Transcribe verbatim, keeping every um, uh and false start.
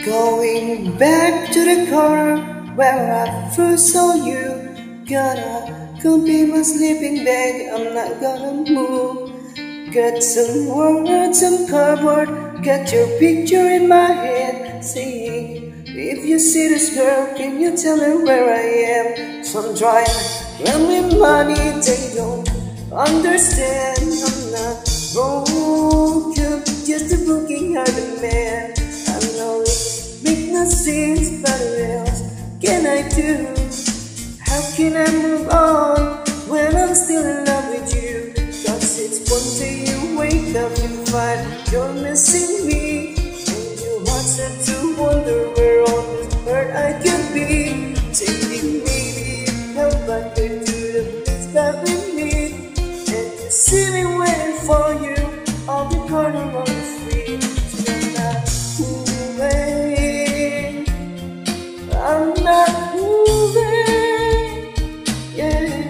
Going back to the corner where I first saw you. Gotta go be my sleeping bag, I'm not gonna move. Got some words on cardboard, got your picture in my head, saying, if you see this girl, can you tell her where I am? So I'm trying to lend me money, they don't understand. I'm not broken, just a broken-hearted man. I know it makes no sense, but what else can I do? How can I move on when I'm still in love with you? Cause it's one day you wake up and find you're missing me, and your heart starts to wonder where all this hurt I could be. Taking maybe help back to the place that we meet, and you see me waiting for you on the corner of the street. So I'm not moving, I'm not moving, yeah.